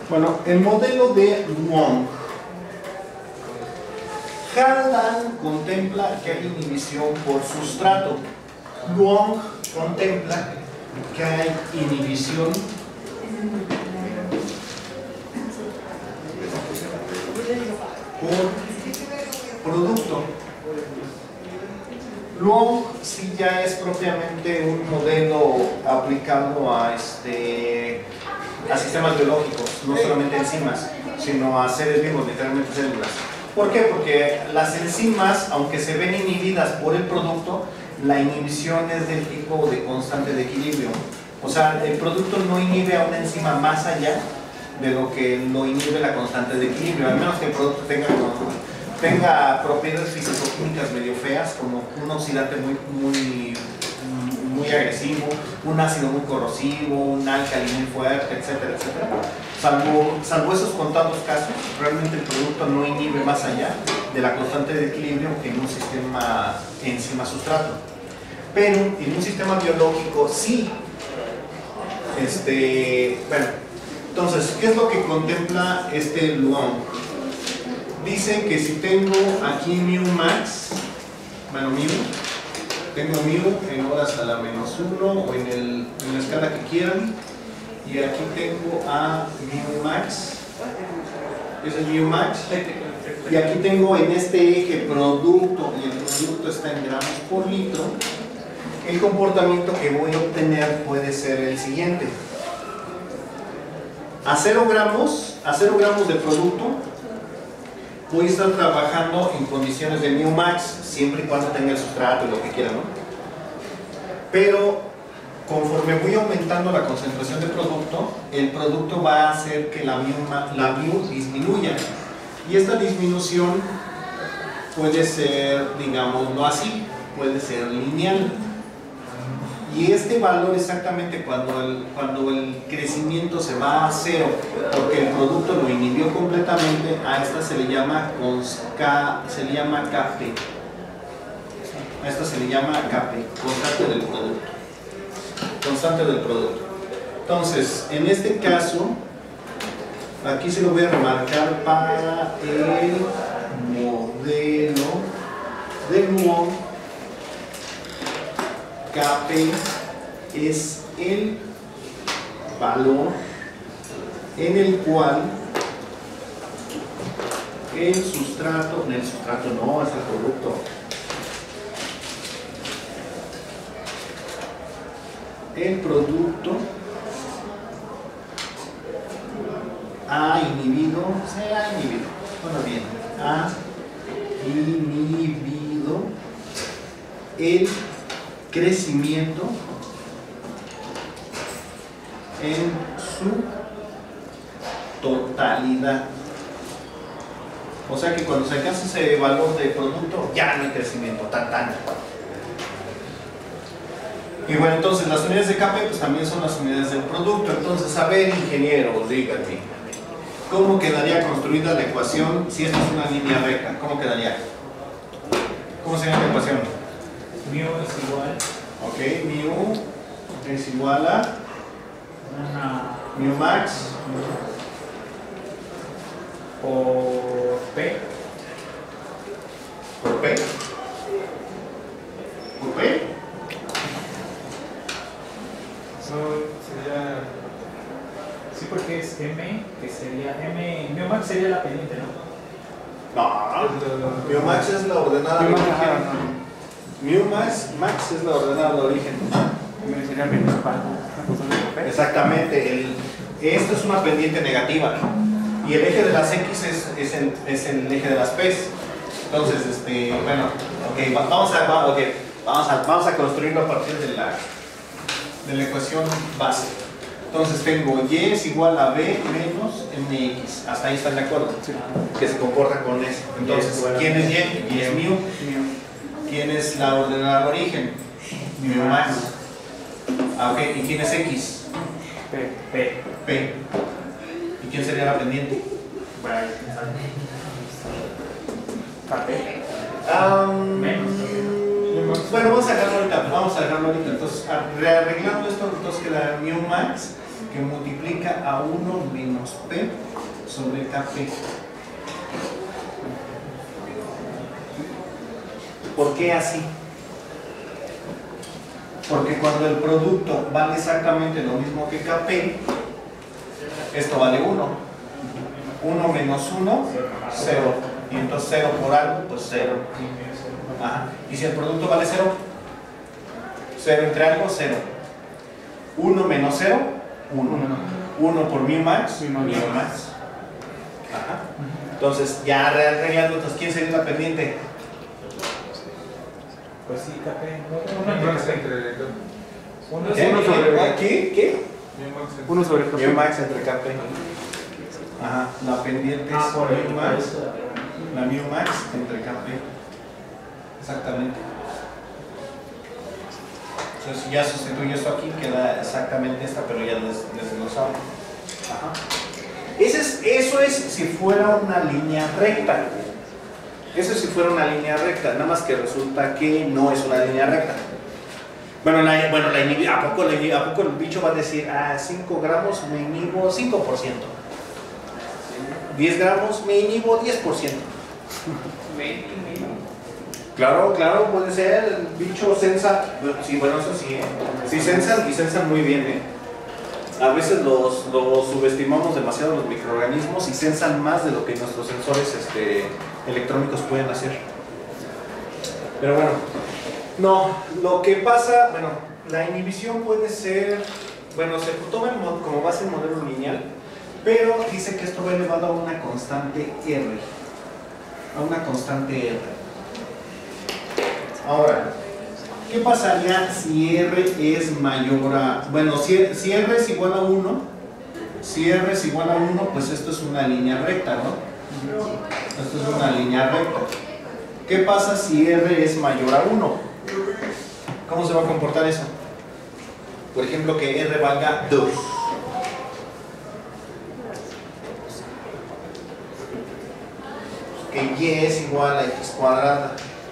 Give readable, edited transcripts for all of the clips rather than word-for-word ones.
Bueno, el modelo de Wong. Haldane contempla que hay inhibición por sustrato. Wong contempla que hay inhibición por producto. Wong sí ya es propiamente un modelo aplicado a sistemas biológicos, no solamente enzimas, sino a seres vivos, literalmente células. ¿Por qué? Porque las enzimas, aunque se ven inhibidas por el producto, la inhibición es del tipo de constante de equilibrio. O sea, el producto no inhibe a una enzima más allá de lo que lo inhibe la constante de equilibrio, al menos que el producto tenga propiedades físico-químicas medio feas, como un oxidante muy agresivo, un ácido muy corrosivo, un álcali muy fuerte, etcétera, etcétera. Salvo esos contados casos, realmente el producto no inhibe más allá de la constante de equilibrio en un sistema enzima-sustrato. Pero en un sistema biológico sí. Bueno, entonces, ¿qué es lo que contempla este Luong? Dice que si tengo aquí mu max, bueno, tengo mu en horas a la -1 o en la escala que quieran, y aquí tengo a mu max, es el mu max, y aquí tengo en este eje producto, y el producto está en gramos por litro. El comportamiento que voy a obtener puede ser el siguiente: a 0 gramos de producto voy a estar trabajando en condiciones de mu max, siempre y cuando tenga el sustrato y lo que quiera, ¿no? Pero conforme voy aumentando la concentración de producto, el producto va a hacer que la mu disminuya, y esta disminución puede ser, digamos, no así, puede ser lineal. Y este valor, exactamente cuando el crecimiento se va a 0, porque el producto lo inhibió completamente, a esta se le llama Kp. A esta se le llama Kp, constante del producto. Entonces, en este caso, aquí se lo voy a remarcar para el modelo de Wong. Kp es el valor en el cual el sustrato es el producto. El producto ha inhibido el crecimiento en su totalidad. O sea que cuando se alcanza ese valor de producto, ya no hay crecimiento, tan. Y bueno, entonces las unidades de Kp pues también son las unidades del producto. Entonces, a ver, ingeniero, dígame, ¿cómo quedaría construida la ecuación si esta es una línea recta? ¿Cómo quedaría? ¿Cómo sería la ecuación? Mu es igual. Ok, mu es igual a mu max por P. ¿Por P? ¿Por P? Eso sería... Sí, porque es M, que sería M... Mu max sería la pendiente, ¿no? No, mu max es la ordenada de origen. Mu max es la ordenada de origen. Sería menos para P. Exactamente. Esto es una pendiente negativa. Y el eje de las X es el eje de las P. Entonces, bueno, ok, vamos a construirlo a partir de la ecuación base. Entonces tengo Y es igual a B menos MX. Hasta ahí están de acuerdo. Sí. Que se comporta con eso. Entonces, ¿quién es Y? Y es mu. ¿Quién es la ordenada de origen? Mu max. Ok, ¿y quién es X? P. ¿Y quién sería la pendiente? Kp. Menos. Bueno, vamos a dejarlo ahorita. Entonces, rearreglando esto, entonces queda mu max que multiplica a 1 menos P sobre Kp. ¿Por qué así? Porque cuando el producto vale exactamente lo mismo que Kp, esto vale 1. 1 menos 1, 0. Y entonces 0 por algo, pues 0. Ajá. Y si el producto vale 0, 0 entre algo, 0. 1 menos 0, 1. 1 por mu max, mu max. Ajá. Entonces, ya arreglando, entonces, ¿quién sería la pendiente? Pues sí, Kp. Uno sobre ¿Qué? Uno sobre Mu max entre Kp. Ajá. La pendiente es por mu max. La mu max entre Kp. Exactamente. Entonces ya sustituyo esto aquí, queda exactamente esta, pero ya desglosado. Ajá. Eso es si fuera una línea recta. Eso es si fuera una línea recta, nada más que resulta que no es una línea recta. Bueno, ¿a poco el bicho va a decir, 5 gramos me inhibo 5%? 10 gramos me inhibo 10%. Claro, puede ser, el bicho sensa, sí, bueno, eso sí, sí sensan y sensan muy bien, A veces los subestimamos demasiado los microorganismos y sensan más de lo que nuestros sensores electrónicos pueden hacer. Pero bueno, no, lo que pasa, la inhibición puede ser, se toma como base el modelo lineal, pero dice que esto va elevado a una constante R. A una constante R. Ahora, ¿qué pasaría si R es mayor a... si R es igual a 1, pues esto es una línea recta, ¿no? Esto es una línea recta. ¿Qué pasa si R es mayor a 1? ¿Cómo se va a comportar eso? Por ejemplo, que R valga 2. Que Y es igual a X cuadrada.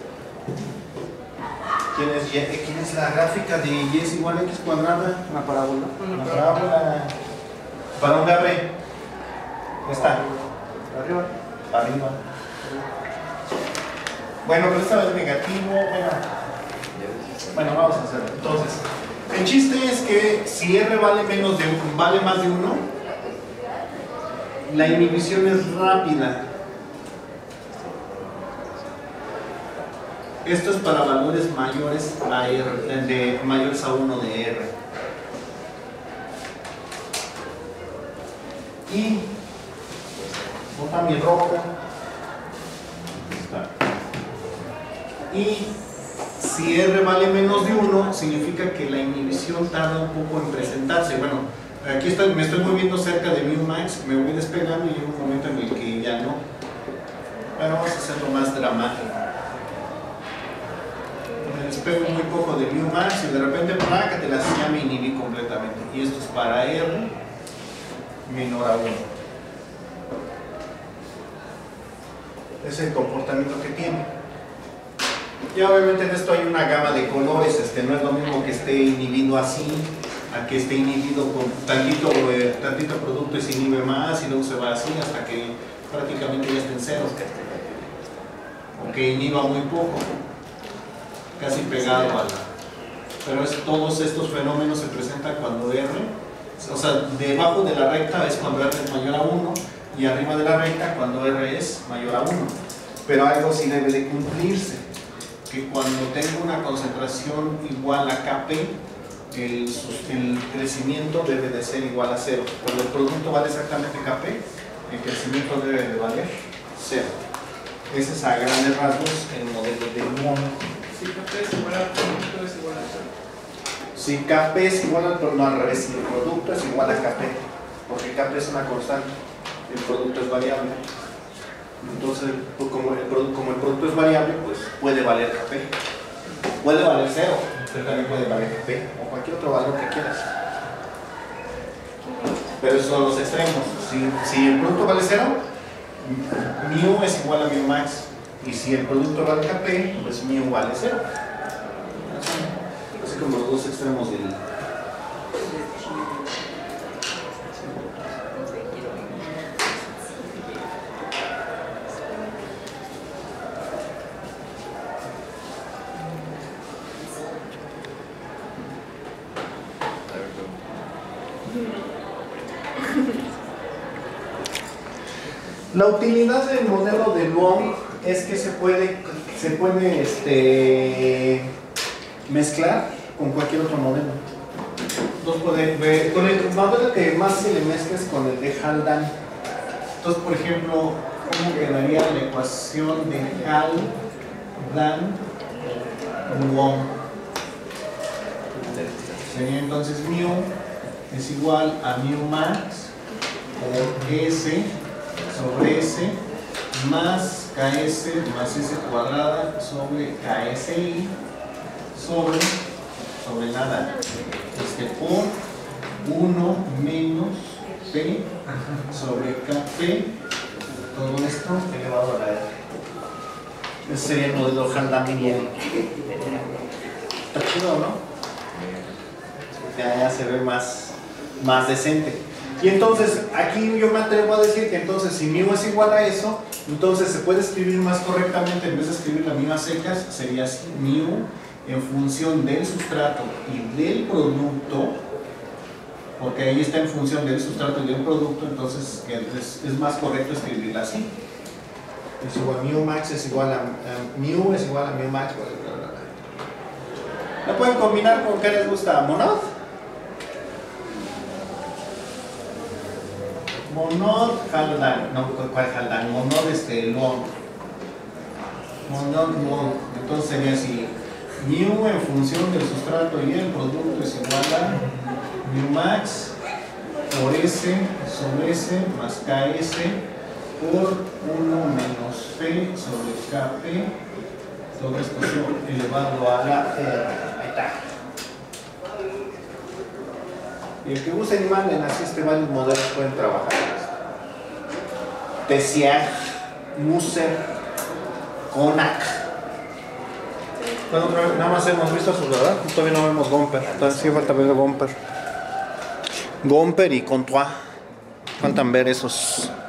¿Quién es la gráfica de Y es igual a X cuadrada? Una parábola. Una parábola. ¿Para dónde abre? ¿Está? Arriba. Arriba. Bueno, pero esta vez negativo. Bueno, vamos a hacerlo. Entonces, el chiste es que si R vale más de 1, la inhibición es rápida. Esto es para valores mayores a R, mayores a 1 de R. Y bota mi rojo. Y si R vale menos de 1, significa que la inhibición tarda un poco en presentarse. Bueno, aquí me estoy moviendo cerca de mu max, me voy despegando y llega un momento en el que ya no. Bueno, vamos a hacerlo más dramático. Me despego muy poco de mu max y de repente plácatelas, ya me inhibí completamente. Y esto es para R menor a 1. Ese es el comportamiento que tiene. Ya obviamente en esto hay una gama de colores, no es lo mismo que esté inhibido así, a que esté inhibido con tantito producto y se inhibe más y luego se va así hasta que prácticamente ya esté en cero. O que inhiba muy poco, casi pegado a la... Pero todos estos fenómenos se presentan cuando R, o sea, debajo de la recta es cuando R es mayor a 1 y arriba de la recta cuando R es mayor a 1. Pero algo sí debe de cumplirse, que cuando tengo una concentración igual a Kp, el crecimiento debe de ser igual a 0. Cuando el producto vale exactamente Kp, el crecimiento debe de valer 0. Ese es a grandes rasgos el modelo de Mono. Si Kp es igual al producto, es igual a 0. Si Kp es igual al producto, no al revés, si el producto es igual a Kp, porque Kp es una constante, el producto es variable. Entonces, como el producto es variable, pues puede valer Kp. Puede valer 0, pero también puede valer Kp o cualquier otro valor que quieras. Pero esos son los extremos. Si el producto vale 0, mu es igual a mu max. Y si el producto vale Kp, pues mu vale 0. como los dos extremos del... La utilidad del modelo de Luong es que se puede mezclar con cualquier otro modelo. Entonces, con el modelo que más se le mezcla es con el de Haldane. Entonces, por ejemplo, ¿cómo quedaría la ecuación de Haldane-Luong? Sería entonces mu es igual a mu max por S sobre S más KS más S cuadrada sobre KSI sobre nada por 1 menos P sobre KP, todo esto elevado a la R. Ese sería el modelo Haldane-Luong. Está chido, ¿no? Ya se ve más decente. Y entonces, aquí yo me atrevo a decir que entonces si mu es igual a eso, entonces se puede escribir más correctamente, en vez de escribir las mismas secas, sería así, mu en función del sustrato y del producto, porque ahí está en función del sustrato y del producto, entonces es más correcto escribirla así. Es igual, mu max es igual a mu es igual a mu max, bla, bla, bla. ¿La pueden combinar con qué les gusta? ¿Monod? Monod Haldane, no, ¿cuál Haldane? Monod Luong. Monod Luong. Entonces sería así: mu en función del sustrato y el producto es igual a mu max por S sobre S más KS por 1 menos P sobre KP, todo esto elevado a la R. Ahí está. Y el que usen y manden así varios modelos pueden trabajar. Tessier, Musser, Konak. Bueno, nada más hemos visto sus, ¿verdad? Todavía no vemos Gomper. Todavía sí falta ver Gomper. Gomper y Contois. Faltan ver esos.